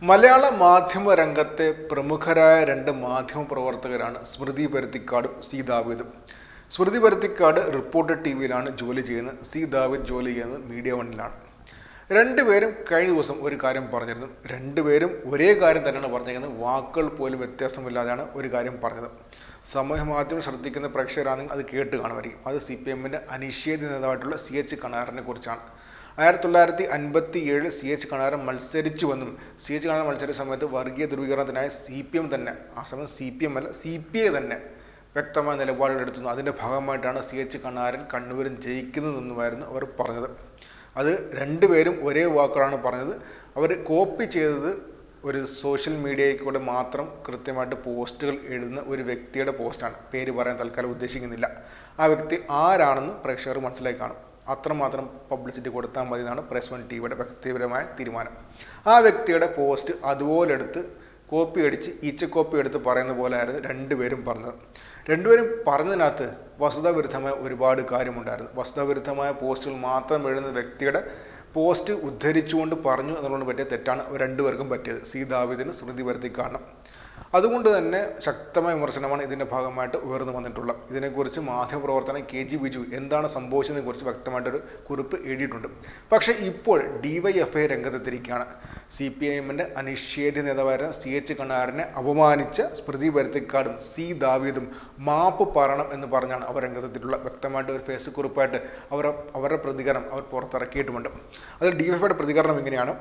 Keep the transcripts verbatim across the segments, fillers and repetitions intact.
മലയാള മാധ്യമ രംഗത്തെ പ്രമുഖരായ രണ്ട് മാധ്യമ പ്രവർത്തകരാണ് സ്മൃതി പരുത്തിക്കാടും സി ദാവീദും. സ്മൃതി പരുത്തിക്കാട് റിപ്പോർട്ടർ ടി വിയിലാണ് ജോലി ചെയ്യുന്നത്. സി ദാവീദ് ജോലി ചെയ്യുന്നത് മീഡിയ വണ്ണിലാണ്. രണ്ടുപേരും കഴിഞ്ഞ ദിവസം ഒരു കാര്യം പറഞ്ഞിരുന്നു. രണ്ടുപേരും ഒരേ കാര്യം തന്നെയാണ് പറഞ്ഞിരിക്കുന്നത്. വാക്കുകൾ പോലും വ്യത്യാസമില്ലാതെയാണ് ഒരു കാര്യം പറഞ്ഞത്. സമൂഹ മാധ്യമം ശ്രദ്ധിക്കുന്ന പ്രേക്ഷകരാണെങ്കിൽ അത് കേട്ട് കാണുമായിരിക്കും. അത് സി പി എമ്മിൻ്റെ അനിഷേധ്യ നേതാവായിട്ടുള്ള സി എച്ച് കണാറിനെ കുറിച്ചാണ്. ആയിരത്തി തൊള്ളായിരത്തി അൻപത്തി ഏഴിൽ സി എച്ച് കണാരൻ മത്സരിച്ചുവെന്നും സി എച്ച് കണാരൻ മത്സരിച്ച സമയത്ത് വർഗീയ ധ്രുവീകരണത്തിനായി സി പി എം തന്നെ, ആ സമയം സി പി എം അല്ല സി പി ഐ തന്നെ വ്യക്തമായ നിലപാടുകൾ എടുത്തുന്നു. അതിൻ്റെ ഭാഗമായിട്ടാണ് സി എച്ച് കണാരൻ കണ്ണൂരിൽ ജയിക്കുന്നതെന്നുമായിരുന്നു അവർ പറഞ്ഞത്. അത് രണ്ടുപേരും ഒരേ വാക്കുകളാണ് പറഞ്ഞത്. അവർ കോപ്പി ചെയ്തത് ഒരു സോഷ്യൽ മീഡിയയിൽ കൂടെ മാത്രം കൃത്യമായിട്ട് പോസ്റ്റുകൾ എഴുതുന്ന ഒരു വ്യക്തിയുടെ പോസ്റ്റാണ്. പേര് പറയാൻ തൽക്കാലം ഉദ്ദേശിക്കുന്നില്ല. ആ വ്യക്തി ആരാണെന്ന് പ്രേക്ഷകർ മനസ്സിലാക്കി കാണും. അത്രമാത്രം പബ്ലിസിറ്റി കൊടുത്താൽ മതി എന്നാണ് പ്രസ് വൺ ടി വിയുടെ വ്യക്തിപരമായ തീരുമാനം. ആ വ്യക്തിയുടെ പോസ്റ്റ് അതുപോലെ എടുത്ത് കോപ്പി അടിച്ച് ഈച്ച കോപ്പി എടുത്ത് പറയുന്ന പോലെ ആയിരുന്നു രണ്ടുപേരും പറഞ്ഞത്. രണ്ടുപേരും പറഞ്ഞതിനകത്ത് വസ്തുതാവിരുദ്ധമായ ഒരുപാട് കാര്യമുണ്ടായിരുന്നു. വസ്തുതാവിരുദ്ധമായ പോസ്റ്റുകൾ മാത്രം എഴുതുന്ന വ്യക്തിയുടെ പോസ്റ്റ് ഉദ്ധരിച്ചുകൊണ്ട് പറഞ്ഞു എന്നുള്ളത് പറ്റിയ തെറ്റാണ് അവർ രണ്ടുപേർക്കും പറ്റിയത്, സി ദാവീദിനും സ്മൃതി പരുത്തിക്കാടിനും. അതുകൊണ്ട് തന്നെ ശക്തമായ വിമർശനമാണ് ഇതിൻ്റെ ഭാഗമായിട്ട് ഉയർന്നു വന്നിട്ടുള്ളത്. ഇതിനെക്കുറിച്ച് മാധ്യമപ്രവർത്തകൻ കെ ജി ബിജു എന്താണ് സംഭവിച്ചതിനെ കുറിച്ച് വ്യക്തമായിട്ടൊരു കുറിപ്പ് എഴുതിയിട്ടുണ്ട്. പക്ഷേ ഇപ്പോൾ ഡി വൈ എഫ് ഐ രംഗത്തെത്തിയിരിക്കുകയാണ്. സി പി ഐ എമ്മിൻ്റെ അനിഷേധ്യ നേതാവായിരുന്ന സി എച്ച് കണാരനെ അപമാനിച്ച സ്മൃതി പരുത്തിക്കാടും സി ദാവീദും മാപ്പ് പറയണം എന്ന് പറഞ്ഞാണ് അവർ രംഗത്തെത്തിയിട്ടുള്ള. വ്യക്തമായിട്ട് ഒരു ഫേസ് കുറിപ്പായിട്ട് അവർ അവരുടെ പ്രതികരണം അവർ പുറത്തിറക്കിയിട്ടുമുണ്ട്. അതിൽ ഡി വൈ എഫ് ഐയുടെ പ്രതികരണം ഇങ്ങനെയാണ്: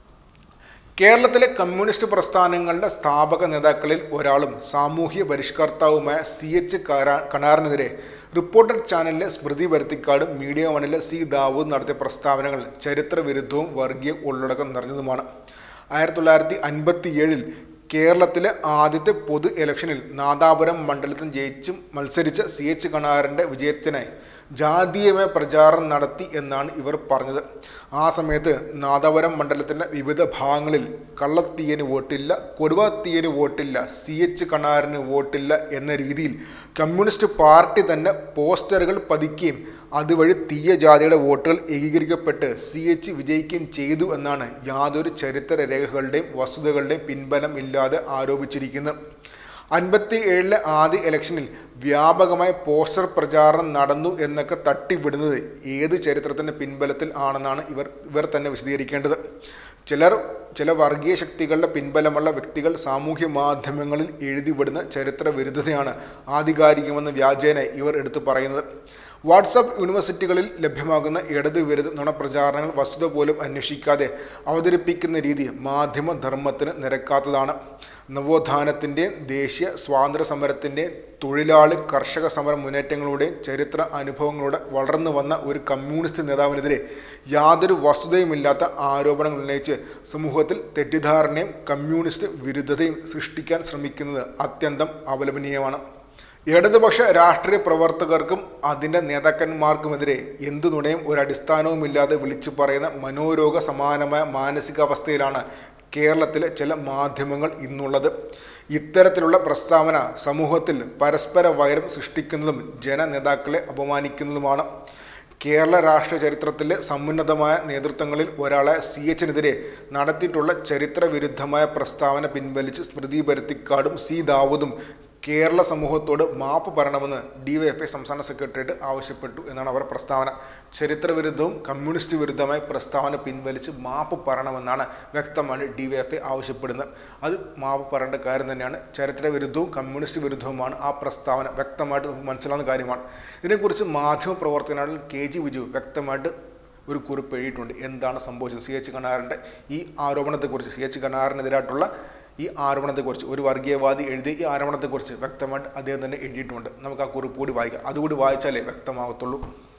കേരളത്തിലെ കമ്മ്യൂണിസ്റ്റ് പ്രസ്ഥാനങ്ങളുടെ സ്ഥാപക നേതാക്കളിൽ ഒരാളും സാമൂഹ്യ പരിഷ്കർത്താവുമായ സി എച്ച് കണാറിനെതിരെ റിപ്പോർട്ടർ ചാനലിലെ സ്മൃതി പരുത്തിക്കാടും മീഡിയ വണ്ണിലെ സി ദാവൂദ് നടത്തിയ പ്രസ്താവനകൾ ചരിത്ര വിരുദ്ധവും വർഗീയ ഉള്ളടക്കം നിറഞ്ഞതുമാണ്. ആയിരത്തി തൊള്ളായിരത്തി അൻപത്തി ഏഴിൽ കേരളത്തിലെ ആദ്യത്തെ പൊതു ഇലക്ഷനിൽ നാദാപുരം മണ്ഡലത്തിൽ ജയിച്ചും മത്സരിച്ച സി എച്ച് കണാറിൻ്റെ വിജയത്തിനായി ജാതീയമായ പ്രചാരണം നടത്തി എന്നാണ് ഇവർ പറഞ്ഞത്. ആ സമയത്ത് നാദാപുരം മണ്ഡലത്തിൻ്റെ വിവിധ ഭാഗങ്ങളിൽ കള്ളത്തീയന് വോട്ടില്ല, കൊടുവാത്തീയന് വോട്ടില്ല, സി എച്ച് കണാറിന് വോട്ടില്ല എന്ന രീതിയിൽ കമ്മ്യൂണിസ്റ്റ് പാർട്ടി തന്നെ പോസ്റ്ററുകൾ പതിക്കുകയും അതുവഴി തീയ ജാതിയുടെ വോട്ടുകൾ ഏകീകരിക്കപ്പെട്ട് സി എച്ച് വിജയിക്കുകയും ചെയ്തു എന്നാണ് യാതൊരു ചരിത്ര രേഖകളുടെയും വസ്തുതകളുടെയും പിൻബലം ഇല്ലാതെ ആരോപിച്ചിരിക്കുന്നത്. അൻപത്തി ഏഴിലെ ആദ്യ ഇലക്ഷനിൽ വ്യാപകമായ പോസ്റ്റർ പ്രചാരണം നടന്നു എന്നൊക്കെ തട്ടിവിടുന്നത് ഏത് ചരിത്രത്തിൻ്റെ പിൻബലത്തിൽ ആണെന്നാണ് ഇവർ ഇവർ തന്നെ വിശദീകരിക്കേണ്ടത്. ചിലർ ചില വർഗീയ ശക്തികളുടെ പിൻബലമുള്ള വ്യക്തികൾ സാമൂഹ്യ മാധ്യമങ്ങളിൽ എഴുതിവിടുന്ന ചരിത്ര വിരുദ്ധതയാണ് ആധികാരികമെന്ന വ്യാജേന ഇവർ എടുത്തു പറയുന്നത്. വാട്സാപ്പ് യൂണിവേഴ്സിറ്റികളിൽ ലഭ്യമാകുന്ന ഇടത് വിരുദ്ധ നുണപ്രചാരണങ്ങൾ വസ്തുത പോലും അന്വേഷിക്കാതെ അവതരിപ്പിക്കുന്ന രീതി മാധ്യമധർമ്മത്തിന് നിരക്കാത്തതാണ്. നവോത്ഥാനത്തിൻ്റെയും ദേശീയ സ്വാതന്ത്ര്യ സമരത്തിൻ്റെയും തൊഴിലാളി കർഷക സമര മുന്നേറ്റങ്ങളുടെയും ചരിത്ര അനുഭവങ്ങളുടെ വളർന്നു വന്ന ഒരു കമ്മ്യൂണിസ്റ്റ് നേതാവിനെതിരെ യാതൊരു വസ്തുതയുമില്ലാത്ത ആരോപണങ്ങൾ ഉന്നയിച്ച് സമൂഹത്തിൽ തെറ്റിദ്ധാരണയും കമ്മ്യൂണിസ്റ്റ് വിരുദ്ധതയും സൃഷ്ടിക്കാൻ ശ്രമിക്കുന്നത് അത്യന്തം അപലപനീയമാണ്. ഇടതുപക്ഷ രാഷ്ട്രീയ പ്രവർത്തകർക്കും അതിൻ്റെ നേതാക്കന്മാർക്കുമെതിരെ എന്തു നുണയും ഒരടിസ്ഥാനവുമില്ലാതെ വിളിച്ചു പറയുന്ന മനോരോഗ സമാനമായ മാനസികാവസ്ഥയിലാണ് കേരളത്തിലെ ചില മാധ്യമങ്ങൾ ഇന്നുള്ളത്. ഇത്തരത്തിലുള്ള പ്രസ്താവന സമൂഹത്തിൽ പരസ്പര വൈരം സൃഷ്ടിക്കുന്നതും ജനനേതാക്കളെ അപമാനിക്കുന്നതുമാണ്. കേരള രാഷ്ട്രീയ ചരിത്രത്തിലെ സമുന്നതമായ നേതൃത്വങ്ങളിൽ ഒരാളെ സി എച്ചിനെതിരെ നടത്തിയിട്ടുള്ള ചരിത്ര വിരുദ്ധമായ പ്രസ്താവന പിൻവലിച്ച് സ്മൃതി പരുത്തിക്കാടും സി ദാവൂദും കേരള സമൂഹത്തോട് മാപ്പ് പറയണമെന്ന് ഡി വൈ എഫ് ഐ സംസ്ഥാന സെക്രട്ടേറിയറ്റ് ആവശ്യപ്പെട്ടു എന്നാണ് അവർ പ്രസ്താവന. ചരിത്ര വിരുദ്ധവും കമ്മ്യൂണിസ്റ്റ് വിരുദ്ധമായ പ്രസ്താവന പിൻവലിച്ച് മാപ്പ് പറയണമെന്നാണ് വ്യക്തമാണ് ഡി വൈ എഫ് ഐ ആവശ്യപ്പെടുന്നത്. അത് മാപ്പ് പറയേണ്ട കാര്യം തന്നെയാണ്. ചരിത്ര വിരുദ്ധവും കമ്മ്യൂണിസ്റ്റ് വിരുദ്ധവുമാണ് ആ പ്രസ്താവന. വ്യക്തമായിട്ട് നമുക്ക് മനസ്സിലാവുന്ന കാര്യമാണ്. ഇതിനെക്കുറിച്ച് മാധ്യമ പ്രവർത്തകനായ കെ ജി ബിജു വ്യക്തമായിട്ട് ഒരു കുറിപ്പ് എഴുതിയിട്ടുണ്ട്. എന്താണ് സംഭവിച്ചത് സി എച്ച് കണാറിൻ്റെ ഈ ആരോപണത്തെക്കുറിച്ച്, സി എച്ച് കണാറിനെതിരായിട്ടുള്ള ഈ ആരോപണത്തെക്കുറിച്ച് ഒരു വർഗീയവാദി എഴുതി ഈ ആരോപണത്തെക്കുറിച്ച് വ്യക്തമായിട്ട് അദ്ദേഹം തന്നെ എഴുതിയിട്ടുണ്ട്. നമുക്ക് ആ കുറിപ്പ് കൂടി വായിക്കാം. അതുകൂടി വായിച്ചാലേ വ്യക്തമാകത്തുള്ളൂ.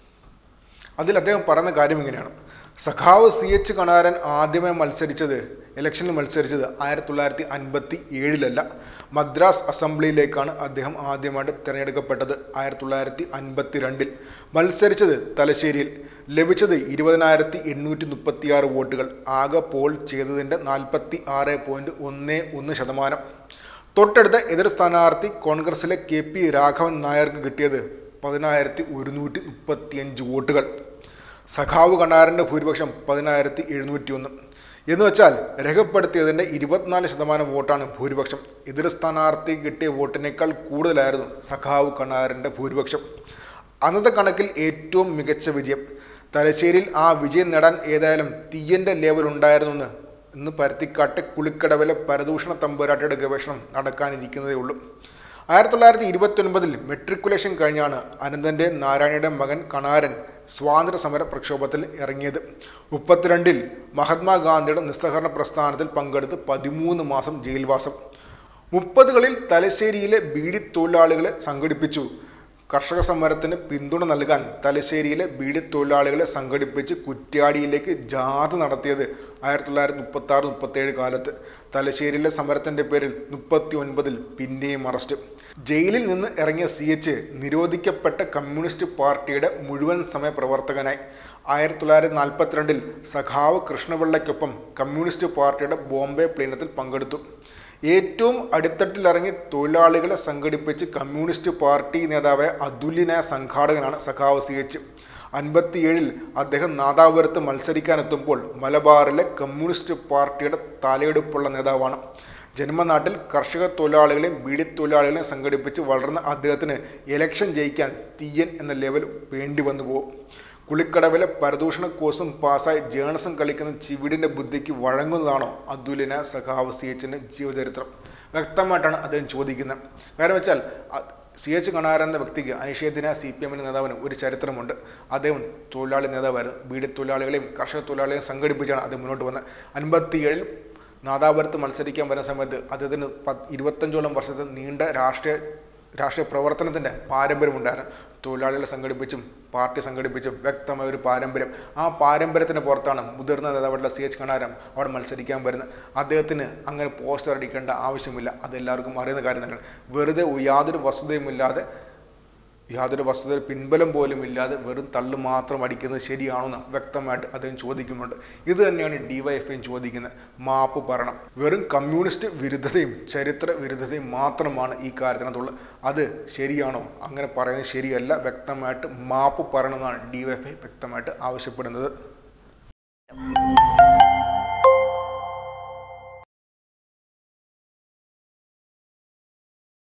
അതിൽ അദ്ദേഹം പറയുന്ന കാര്യം ഇങ്ങനെയാണ്: സഖാവ് സി എച്ച് കണാരൻ ആദ്യമായി മത്സരിച്ചത് ഇലക്ഷനിൽ മത്സരിച്ചത് ആയിരത്തി തൊള്ളായിരത്തി അൻപത്തി ഏഴിലല്ല, മദ്രാസ് അസംബ്ലിയിലേക്കാണ് അദ്ദേഹം ആദ്യമായിട്ട് തിരഞ്ഞെടുക്കപ്പെട്ടത്. ആയിരത്തി തൊള്ളായിരത്തി അൻപത്തി രണ്ടിൽ മത്സരിച്ചത് തലശ്ശേരിയിൽ. ലഭിച്ചത് ഇരുപതിനായിരത്തി എണ്ണൂറ്റി മുപ്പത്തി ആറ് വോട്ടുകൾ. ആകെ പോൾ ചെയ്തതിൻ്റെ നാൽപ്പത്തി ആറ് പോയിൻറ്റ് ഒന്ന് ഒന്ന് ശതമാനം. തൊട്ടടുത്ത എതിർ സ്ഥാനാർത്ഥി കോൺഗ്രസിലെ കെ പി രാഘവൻ നായർക്ക് കിട്ടിയത് പതിനായിരത്തി ഒരുന്നൂറ്റി മുപ്പത്തിയഞ്ച് വോട്ടുകൾ. സഖാവ് കണാരൻ്റെ ഭൂരിപക്ഷം പതിനായിരത്തി എഴുന്നൂറ്റി ഒന്ന്. എന്ന് വെച്ചാൽ രേഖപ്പെടുത്തിയതിൻ്റെ ഇരുപത്തിനാല് ശതമാനം വോട്ടാണ് ഭൂരിപക്ഷം. എതിർ സ്ഥാനാർത്ഥി കിട്ടിയ വോട്ടിനേക്കാൾ കൂടുതലായിരുന്നു സഖാവ് കണാരൻ്റെ ഭൂരിപക്ഷം. അന്നത്തെ കണക്കിൽ ഏറ്റവും മികച്ച വിജയം. തലശ്ശേരിയിൽ ആ വിജയം നേടാൻ ഏതായാലും തീയൻ്റെ ലേവൽ ഉണ്ടായിരുന്നെന്ന് ഇന്ന് പരുത്തിക്കാട്ട് കുളിക്കടവിലെ പരദൂഷണ തമ്പുരാട്ടിയുടെ ഗവേഷണം നടക്കാനിരിക്കുന്നതേ ഉള്ളൂ. ആയിരത്തി തൊള്ളായിരത്തി ഇരുപത്തി ഒൻപതിൽ മെട്രിക്കുലേഷൻ കഴിഞ്ഞാണ് അനന്തൻ്റെ നാരായണയുടെ മകൻ കണാരൻ സ്വാതന്ത്ര്യ സമര പ്രക്ഷോഭത്തിൽ ഇറങ്ങിയത്. മുപ്പത്തിരണ്ടിൽ മഹാത്മാഗാന്ധിയുടെ നിസ്സഹകരണ പ്രസ്ഥാനത്തിൽ പങ്കെടുത്ത് പതിമൂന്ന് മാസം ജയിൽവാസം. മുപ്പതുകളിൽ തലശ്ശേരിയിലെ ബീഡി തൊഴിലാളികളെ സംഘടിപ്പിച്ചു. കർഷക സമരത്തിന് പിന്തുണ നൽകാൻ തലശ്ശേരിയിലെ ബീഡി തൊഴിലാളികളെ സംഘടിപ്പിച്ച് കുറ്റ്യാടിയിലേക്ക് ജാഥ നടത്തിയത് ആയിരത്തി തൊള്ളായിരത്തി മുപ്പത്തി ആറ് മുപ്പത്തേഴ് കാലത്ത്. തലശ്ശേരിയിലെ സമരത്തിൻ്റെ പേരിൽ മുപ്പത്തി ഒൻപതിൽ പിന്നെയും അറസ്റ്റ്. ജയിലിൽ നിന്ന് ഇറങ്ങിയ സി എച്ച് നിരോധിക്കപ്പെട്ട കമ്മ്യൂണിസ്റ്റ് പാർട്ടിയുടെ മുഴുവൻ സമയ പ്രവർത്തകനായി. ആയിരത്തി തൊള്ളായിരത്തി നാൽപ്പത്തിരണ്ടിൽ സഖാവ് കൃഷ്ണപിള്ളയ്ക്കൊപ്പം കമ്മ്യൂണിസ്റ്റ് പാർട്ടിയുടെ ബോംബെ പ്ലീനത്തിൽ പങ്കെടുത്തു. ഏറ്റവും അടിത്തട്ടിലിറങ്ങി തൊഴിലാളികളെ സംഘടിപ്പിച്ച് കമ്മ്യൂണിസ്റ്റ് പാർട്ടി നേതാവായ അതുല്യനായ സംഘാടകനാണ് സഖാവ് സി എച്ച്. അൻപത്തിയേഴിൽ അദ്ദേഹം നാദാപുരത്ത് മത്സരിക്കാനെത്തുമ്പോൾ മലബാറിലെ കമ്മ്യൂണിസ്റ്റ് പാർട്ടിയുടെ തലയെടുപ്പുള്ള നേതാവാണ്. ജന്മനാട്ടിൽ കർഷക തൊഴിലാളികളെയും ബീഡി തൊഴിലാളികളെയും സംഘടിപ്പിച്ച് വളർന്ന അദ്ദേഹത്തിന് ഇലക്ഷൻ ജയിക്കാൻ തീയൻ എന്ന ലെവൽ വേണ്ടി വന്നു പോകും. കുളിക്കടവിലെ പരദൂഷണ കോഴ്സും പാസ്സായി ജേണസും കളിക്കുന്ന ചിവിടിൻ്റെ ബുദ്ധിക്ക് വഴങ്ങുന്നതാണോ അതുല്യന സഖാവ് സി എച്ചിൻ്റെ ജീവചരിത്രം? വ്യക്തമായിട്ടാണ് അദ്ദേഹം ചോദിക്കുന്നത്. കാരണം വെച്ചാൽ സി എച്ച് കണാരൻ എന്ന വ്യക്തിക്ക് അനിഷേധ്യനായ സി പി എമ്മിൻ്റെ നേതാവിന് ഒരു ചരിത്രമുണ്ട്. അദ്ദേഹം തൊഴിലാളി നേതാവായിരുന്നു. ബീഡി തൊഴിലാളികളെയും കർഷക തൊഴിലാളികളെയും സംഘടിപ്പിച്ചാണ് അദ്ദേഹം മുന്നോട്ട് വന്നത്. അൻപത്തിയേഴിൽ നാദാപുരത്ത് മത്സരിക്കാൻ വരുന്ന സമയത്ത് അദ്ദേഹത്തിന് പത്ത് ഇരുപത്തഞ്ചോളം വർഷത്തെ നീണ്ട രാഷ്ട്രീയ രാഷ്ട്രീയ പ്രവർത്തനത്തിൻ്റെ പാരമ്പര്യമുണ്ടായിരുന്നു. തൊഴിലാളികളെ സംഘടിപ്പിച്ചും പാർട്ടി സംഘടിപ്പിച്ചും വ്യക്തമായ ഒരു പാരമ്പര്യം. ആ പാരമ്പര്യത്തിന് പുറത്താണ് മുതിർന്ന നേതാവായിട്ടുള്ള സി എച്ച് കണാരൻ അവിടെ മത്സരിക്കാൻ വരുന്നത്. അദ്ദേഹത്തിന് അങ്ങനെ പോസ്റ്റർ അടിക്കേണ്ട ആവശ്യമില്ല. അതെല്ലാവർക്കും അറിയുന്ന കാര്യം തന്നെയാണ്. വെറുതെ യാതൊരു വസ്തുതയുമില്ലാതെ യാതൊരു വസ്തുത പിൻബലം പോലും ഇല്ലാതെ വെറും തള്ളു മാത്രം അടിക്കുന്നത് ശരിയാണെന്ന് വ്യക്തമായിട്ട് അദ്ദേഹം ചോദിക്കുന്നുണ്ട്. ഇത് തന്നെയാണ് ഡി വൈ എഫ് ഐയും ചോദിക്കുന്നത്. മാപ്പ് പറയണം. വെറും കമ്മ്യൂണിസ്റ്റ് വിരുദ്ധതയും ചരിത്ര വിരുദ്ധതയും മാത്രമാണ് ഈ കാര്യത്തിനകത്തുള്ളത്. അത് ശരിയാണോ? അങ്ങനെ പറയുന്നത് ശരിയല്ല. വ്യക്തമായിട്ട് മാപ്പ് പറയണമെന്നാണ് ഡി വൈ എഫ് ഐ വ്യക്തമായിട്ട് ആവശ്യപ്പെടുന്നത്.